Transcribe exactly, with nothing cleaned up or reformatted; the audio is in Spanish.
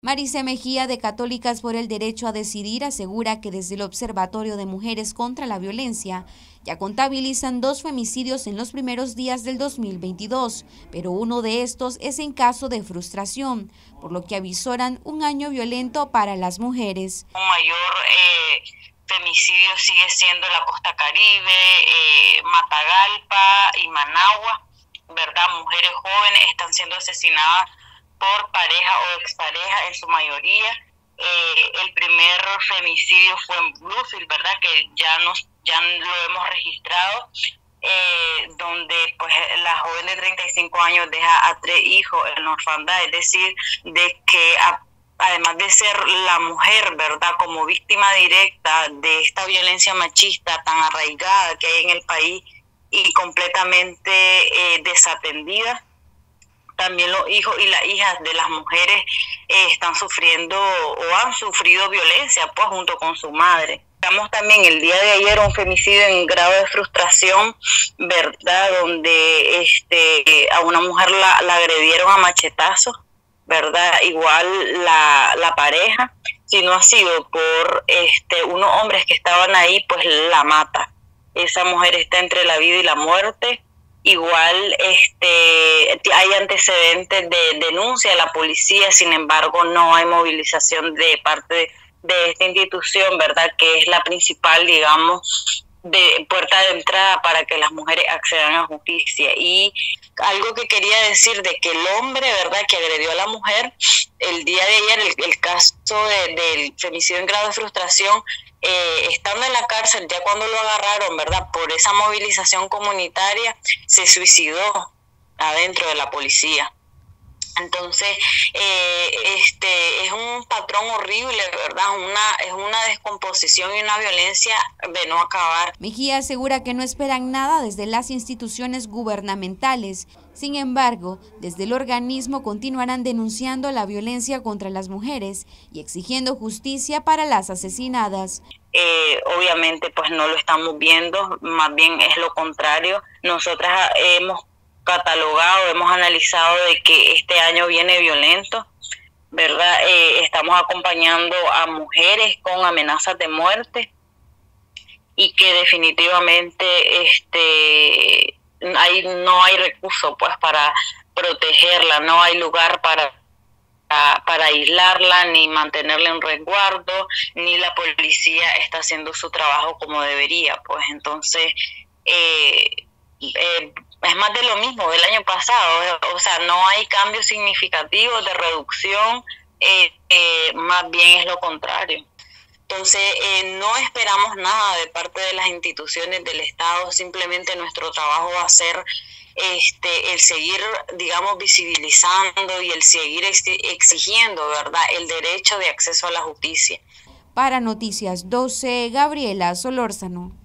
Maricé Mejía, de Católicas por el Derecho a Decidir, asegura que desde el Observatorio de Mujeres contra la Violencia ya contabilizan dos femicidios en los primeros días del dos mil veintidós, pero uno de estos es en caso de frustración, por lo que avisoran un año violento para las mujeres. Un mayor eh, femicidio sigue siendo la Costa Caribe, eh, Matagalpa y Managua, ¿verdad? Mujeres jóvenes están siendo asesinadas por pareja o expareja en su mayoría. Eh, el primer femicidio fue en Bluefield, ¿verdad? Que ya nos ya lo hemos registrado, eh, donde pues la joven de treinta y cinco años deja a tres hijos en orfandad, es decir, de que a, además de ser la mujer, ¿verdad?, como víctima directa de esta violencia machista tan arraigada que hay en el país y completamente eh, desatendida, también los hijos y las hijas de las mujeres eh, están sufriendo o han sufrido violencia, pues, junto con su madre. Estamos también el día de ayer un femicidio en grado de frustración, ¿verdad?, donde este a una mujer la, la agredieron a machetazos, ¿verdad? Igual la, la pareja, si no ha sido por este unos hombres que estaban ahí, pues la mata. Esa mujer está entre la vida y la muerte. Igual este hay antecedentes de denuncia a la policía, sin embargo no hay movilización de parte de, de esta institución, ¿verdad?, que es la principal, digamos, de puerta de entrada para que las mujeres accedan a justicia. Y algo que quería decir de que el hombre, ¿verdad?, que agredió a la mujer, el día de ayer, el, el caso de, del femicidio en grado de frustración, Eh, estando en la cárcel, ya cuando lo agarraron, ¿verdad?, por esa movilización comunitaria, se suicidó adentro de la policía. Entonces, eh, este es un patrón horrible, ¿verdad? Una, es una descomposición y una violencia de no acabar. Mejía asegura que no esperan nada desde las instituciones gubernamentales. Sin embargo, desde el organismo continuarán denunciando la violencia contra las mujeres y exigiendo justicia para las asesinadas. Eh, obviamente, pues no lo estamos viendo, más bien es lo contrario. Nosotras hemos catalogado, hemos analizado de que este año viene violento, ¿verdad? Eh, estamos acompañando a mujeres con amenazas de muerte y que definitivamente este hay, no hay recurso pues para protegerla, no hay lugar para para aislarla, ni mantenerla en resguardo, ni la policía está haciendo su trabajo como debería, pues entonces eh, eh, es más de lo mismo del año pasado, o sea, no hay cambios significativos de reducción, eh, eh, más bien es lo contrario. Entonces, eh, no esperamos nada de parte de las instituciones del Estado, simplemente nuestro trabajo va a ser este, el seguir, digamos, visibilizando y el seguir exigiendo, ¿verdad?, el derecho de acceso a la justicia. Para Noticias doce, Gabriela Solórzano.